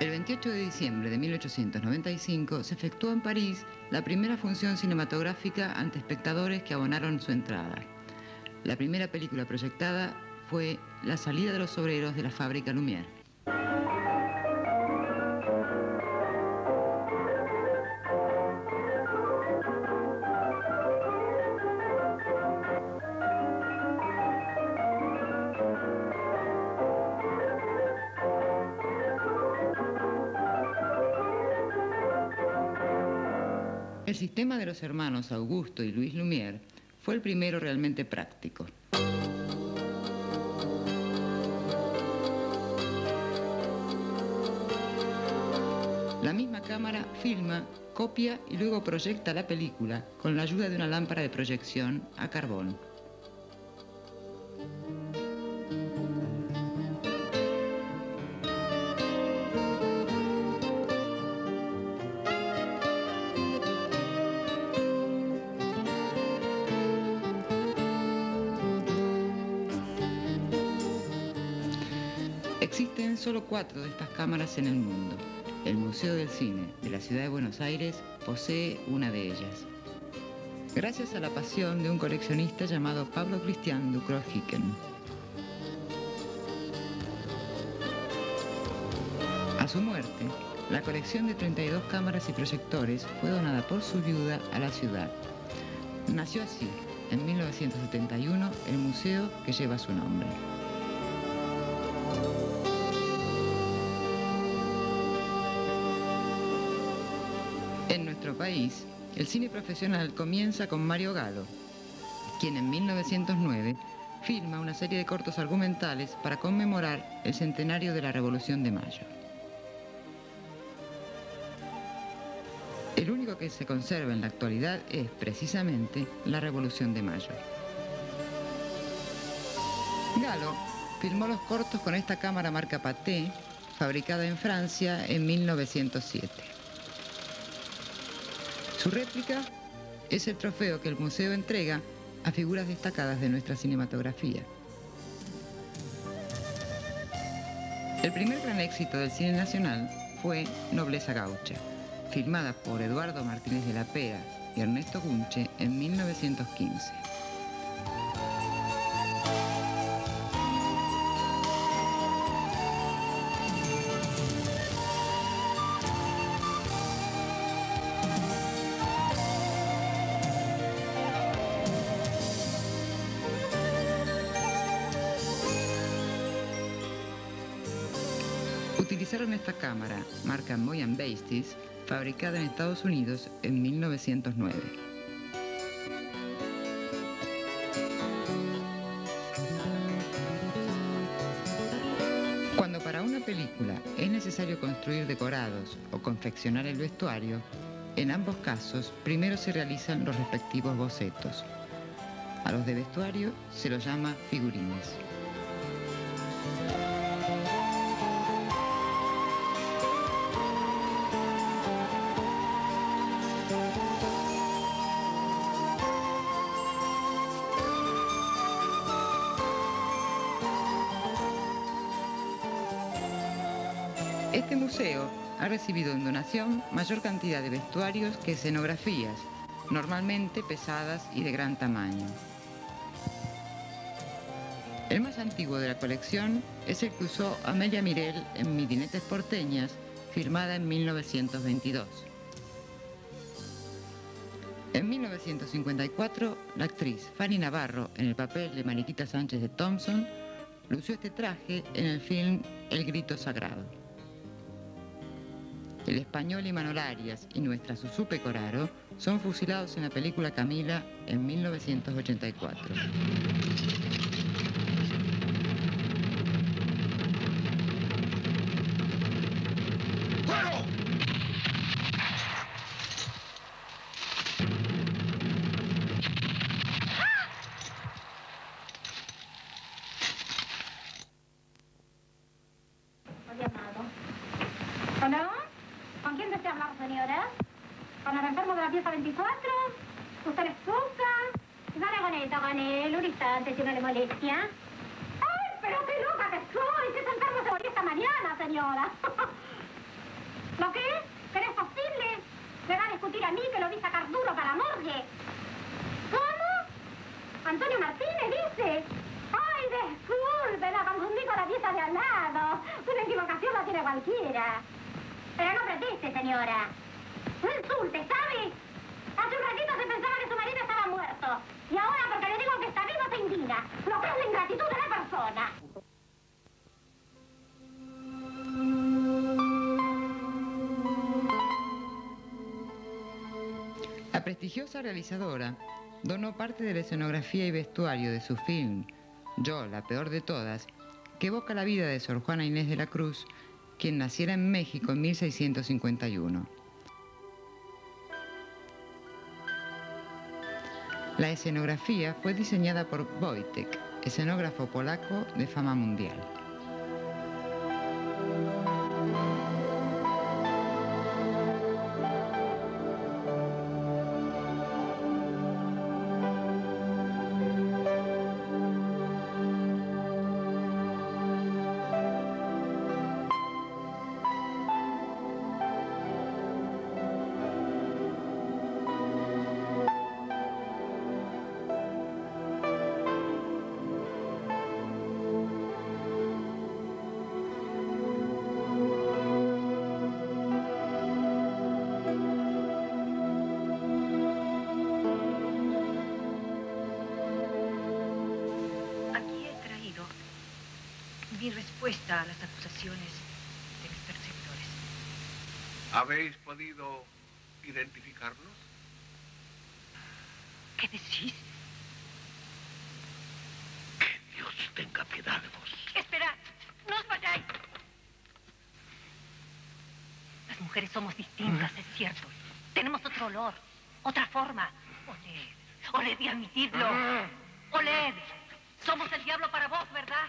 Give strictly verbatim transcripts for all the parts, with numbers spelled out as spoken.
El veintiocho de diciembre de mil ochocientos noventa y cinco se efectuó en París la primera función cinematográfica ante espectadores que abonaron su entrada. La primera película proyectada fue La salida de los obreros de la fábrica Lumière. El sistema de los hermanos Augusto y Louis Lumière fue el primero realmente práctico. La misma cámara filma, copia y luego proyecta la película con la ayuda de una lámpara de proyección a carbón. Existen solo cuatro de estas cámaras en el mundo. El Museo del Cine de la Ciudad de Buenos Aires posee una de ellas. Gracias a la pasión de un coleccionista llamado Pablo Christian Ducrot-Hicken. A su muerte, la colección de treinta y dos cámaras y proyectores fue donada por su viuda a la ciudad. Nació así, en mil novecientos setenta y uno, el museo que lleva su nombre. En nuestro país, el cine profesional comienza con Mario Galo, quien en mil novecientos nueve filma una serie de cortos argumentales para conmemorar el centenario de la Revolución de Mayo. El único que se conserva en la actualidad es, precisamente, la Revolución de Mayo. Galo filmó los cortos con esta cámara marca Pathé, fabricada en Francia en mil novecientos siete. Su réplica es el trofeo que el museo entrega a figuras destacadas de nuestra cinematografía. El primer gran éxito del cine nacional fue Nobleza Gaucha, filmada por Eduardo Martínez de la Pera y Ernesto Gunche en mil novecientos quince. Utilizaron esta cámara, marca Moyen Bastis, fabricada en Estados Unidos en mil novecientos nueve. Cuando para una película es necesario construir decorados o confeccionar el vestuario, en ambos casos primero se realizan los respectivos bocetos. A los de vestuario se los llama figurines. Este museo ha recibido en donación mayor cantidad de vestuarios que escenografías, normalmente pesadas y de gran tamaño. El más antiguo de la colección es el que usó Amelia Mirel en Midinetes porteñas, firmada en mil novecientos veintidós. En mil novecientos cincuenta y cuatro, la actriz Fanny Navarro, en el papel de Mariquita Sánchez de Thompson, lució este traje en el film El Grito Sagrado. El español Imanol Arias y nuestra Susú Pecoraro son fusilados en la película Camila en mil novecientos ochenta y cuatro. ¡Fuego! ¿Hola? ¿Con quién desea hablar, señora? ¿Con el enfermo de la pieza veinticuatro? ¿Usted es Susa? Dale con esto, con él, un instante, si no le molestia. ¡Ay, pero qué loca que soy! Si ese enfermo se moría esta mañana, señora. Pero no proteste, señora. No insulte, ¿sabe? Hace un ratito se pensaba que su marido estaba muerto. Y ahora, porque le digo que está vivo, se indigna. Lo que es la ingratitud de la persona. La prestigiosa realizadora donó parte de la escenografía y vestuario de su film Yo, la peor de todas, que evoca la vida de Sor Juana Inés de la Cruz, quien naciera en México en mil seiscientos cincuenta y uno. La escenografía fue diseñada por Wojtek, escenógrafo polaco de fama mundial. Mi respuesta a las acusaciones de mis perseguidores. ¿Habéis podido identificarlos? ¿Qué decís? Que Dios tenga piedad de vos. ¡Esperad! ¡No os vayáis! Las mujeres somos distintas, es cierto. Tenemos otro olor, otra forma. Oled, oled y admitidlo. Oled, somos el diablo para vos, ¿verdad?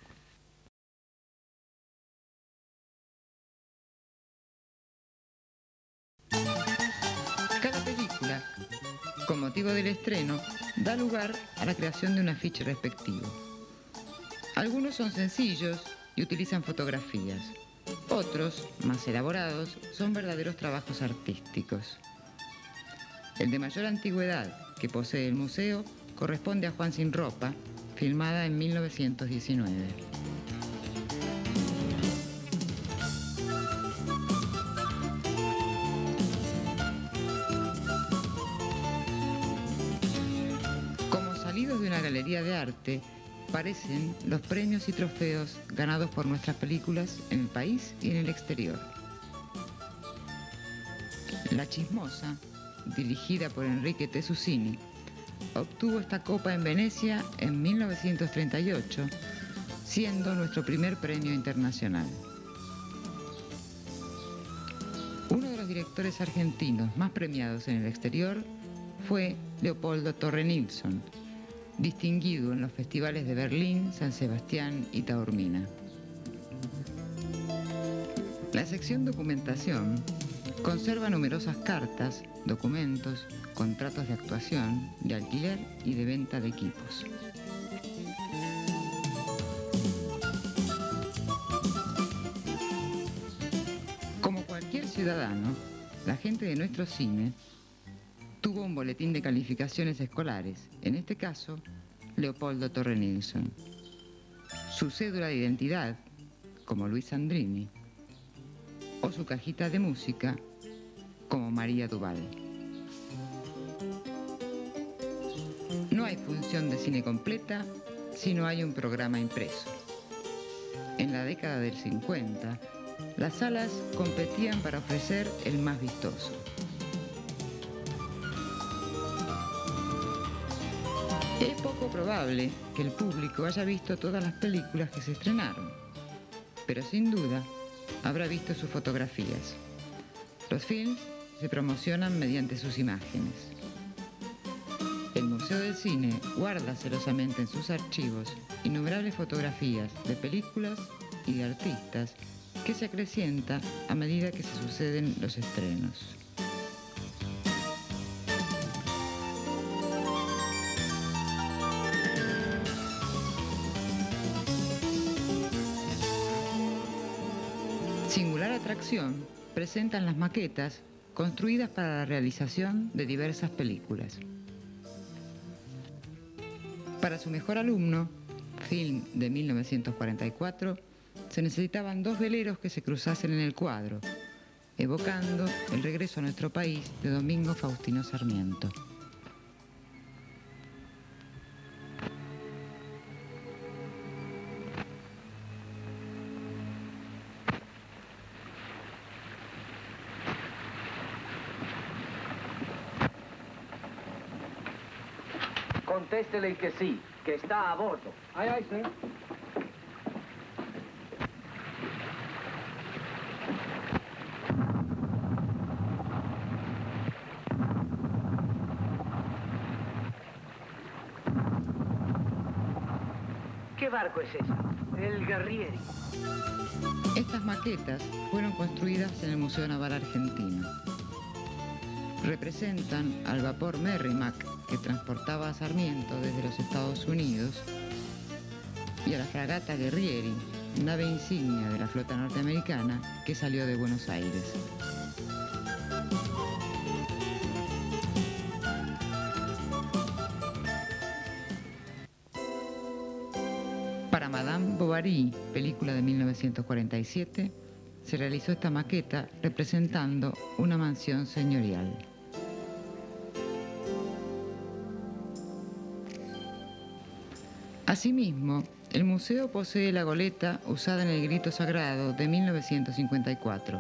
Cada película, con motivo del estreno, da lugar a la creación de un afiche respectivo. Algunos son sencillos y utilizan fotografías. Otros, más elaborados, son verdaderos trabajos artísticos. El de mayor antigüedad que posee el museo corresponde a Juan sin ropa, filmada en mil novecientos diecinueve. Salidos de una galería de arte, parecen los premios y trofeos ganados por nuestras películas en el país y en el exterior. La Chismosa, dirigida por Enrique Tessuzzini, obtuvo esta copa en Venecia en mil novecientos treinta y ocho, siendo nuestro primer premio internacional. Uno de los directores argentinos más premiados en el exterior fue Leopoldo Torre Nilsson, distinguido en los festivales de Berlín, San Sebastián y Taormina. La sección documentación conserva numerosas cartas, documentos, contratos de actuación, de alquiler y de venta de equipos. Como cualquier ciudadano, la gente de nuestro cine tuvo un boletín de calificaciones escolares, en este caso, Leopoldo Torre Nilsson. Su cédula de identidad, como Luis Sandrini, o su cajita de música, como María Duval. No hay función de cine completa si no hay un programa impreso. En la década del cincuenta, las salas competían para ofrecer el más vistoso. Es poco probable que el público haya visto todas las películas que se estrenaron, pero sin duda habrá visto sus fotografías. Los films se promocionan mediante sus imágenes. El Museo del Cine guarda celosamente en sus archivos innumerables fotografías de películas y de artistas que se acrecienta a medida que se suceden los estrenos. Singular atracción presentan las maquetas construidas para la realización de diversas películas. Para su mejor alumno, film de mil novecientos cuarenta y cuatro, se necesitaban dos veleros que se cruzasen en el cuadro, evocando el regreso a nuestro país de Domingo Faustino Sarmiento. Contéstele que sí, que está a bordo. Aye, aye, sir. ¿Qué barco es ese? El Guerrieri. Estas maquetas fueron construidas en el Museo Naval Argentino. Representan al vapor Merrimack, que transportaba a Sarmiento desde los Estados Unidos, y a la fragata Guerrieri, nave insignia de la flota norteamericana que salió de Buenos Aires. Para Madame Bovary, película de mil novecientos cuarenta y siete, se realizó esta maqueta representando una mansión señorial. Asimismo, el museo posee la goleta usada en el Grito Sagrado de mil novecientos cincuenta y cuatro.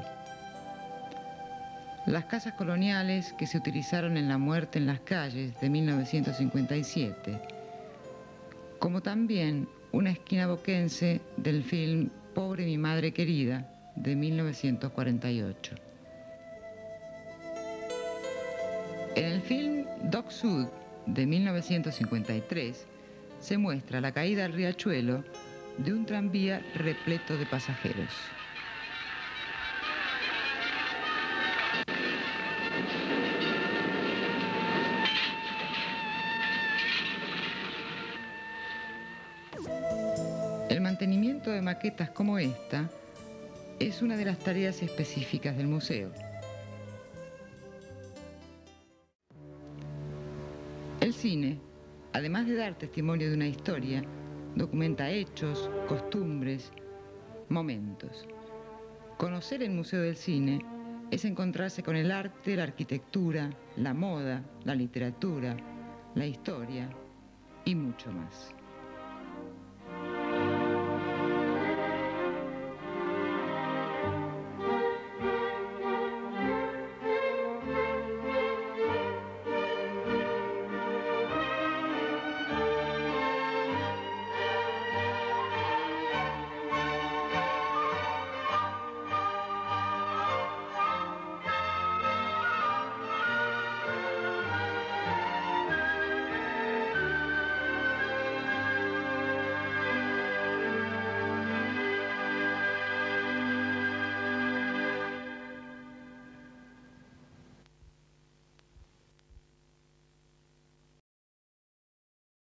Las casas coloniales que se utilizaron en La muerte en las calles de mil novecientos cincuenta y siete, como también una esquina boquense del film Pobre mi madre querida de mil novecientos cuarenta y ocho. En el film Dock Sud de mil novecientos cincuenta y tres se muestra la caída al riachuelo de un tranvía repleto de pasajeros. El mantenimiento de maquetas como esta es una de las tareas específicas del museo. El cine, además de dar testimonio de una historia, documenta hechos, costumbres, momentos. Conocer el Museo del Cine es encontrarse con el arte, la arquitectura, la moda, la literatura, la historia y mucho más.